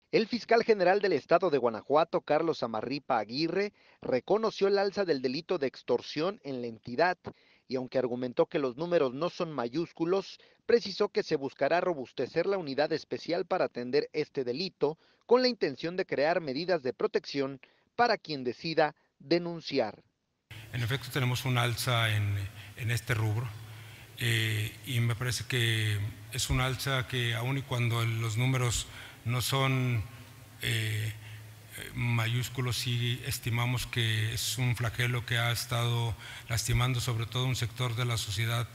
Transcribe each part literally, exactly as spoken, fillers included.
El fiscal general del estado de Guanajuato, Carlos Amarripa Aguirre, reconoció el alza del delito de extorsión en la entidad y aunque argumentó que los números no son mayúsculos, precisó que se buscará robustecer la unidad especial para atender este delito con la intención de crear medidas de protección para quien decida denunciar. En efecto, tenemos un alza en, en este rubro eh, y me parece que es un alza que aun y cuando los números no son eh, mayúsculos, sí estimamos que es un flagelo que ha estado lastimando sobre todo un sector de la sociedad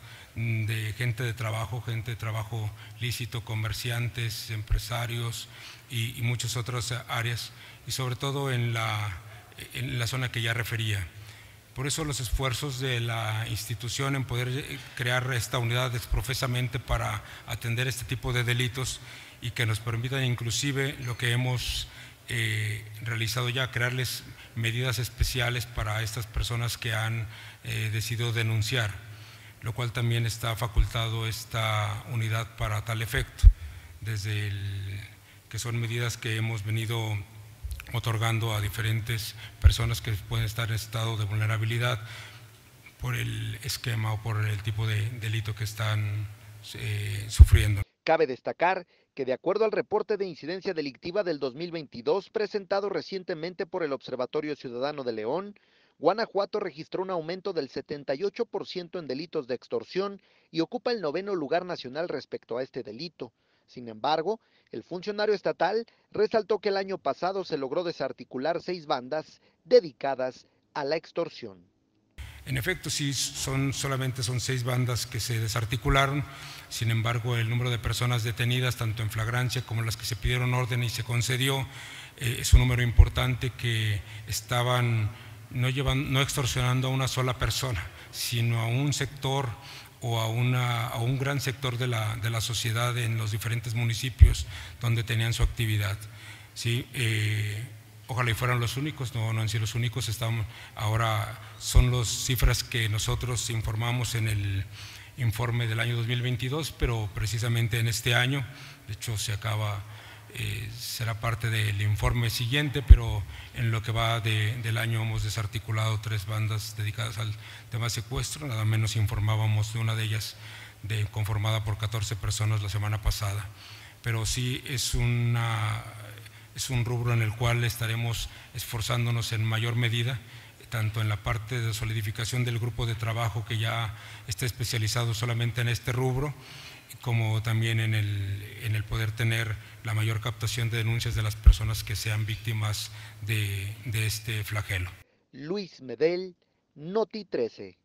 de gente de trabajo, gente de trabajo lícito, comerciantes, empresarios y, y muchas otras áreas, y sobre todo en la, en la zona que ya refería. Por eso los esfuerzos de la institución en poder crear esta unidad exprofesamente para atender este tipo de delitos y que nos permitan inclusive lo que hemos eh, realizado ya, crearles medidas especiales para estas personas que han eh, decidido denunciar, lo cual también está facultado esta unidad para tal efecto, desde el, que son medidas que hemos venido otorgando a diferentes personas que pueden estar en estado de vulnerabilidad por el esquema o por el tipo de delito que están eh, sufriendo. Cabe destacar que de acuerdo al reporte de incidencia delictiva del dos mil veintidós presentado recientemente por el Observatorio Ciudadano de León, Guanajuato registró un aumento del setenta y ocho por ciento en delitos de extorsión y ocupa el noveno lugar nacional respecto a este delito. Sin embargo, el funcionario estatal resaltó que el año pasado se logró desarticular seis bandas dedicadas a la extorsión. En efecto, sí, son, solamente son seis bandas que se desarticularon, sin embargo, el número de personas detenidas, tanto en flagrancia como las que se pidieron orden y se concedió, eh, es un número importante que estaban no, llevan, no extorsionando a una sola persona, sino a un sector o a, una, a un gran sector de la, de la sociedad en los diferentes municipios donde tenían su actividad. ¿Sí? Eh, Ojalá y fueran los únicos, no, no han sido los únicos, estamos, ahora son las cifras que nosotros informamos en el informe del año dos mil veintidós, pero precisamente en este año, de hecho se acaba, eh, será parte del informe siguiente, pero en lo que va de, del año hemos desarticulado tres bandas dedicadas al tema secuestro, nada menos informábamos de una de ellas de, conformada por catorce personas la semana pasada, pero sí es una… Es un rubro en el cual estaremos esforzándonos en mayor medida, tanto en la parte de solidificación del grupo de trabajo que ya está especializado solamente en este rubro, como también en el, en el poder tener la mayor captación de denuncias de las personas que sean víctimas de, de este flagelo. Luis Medel, Noti trece.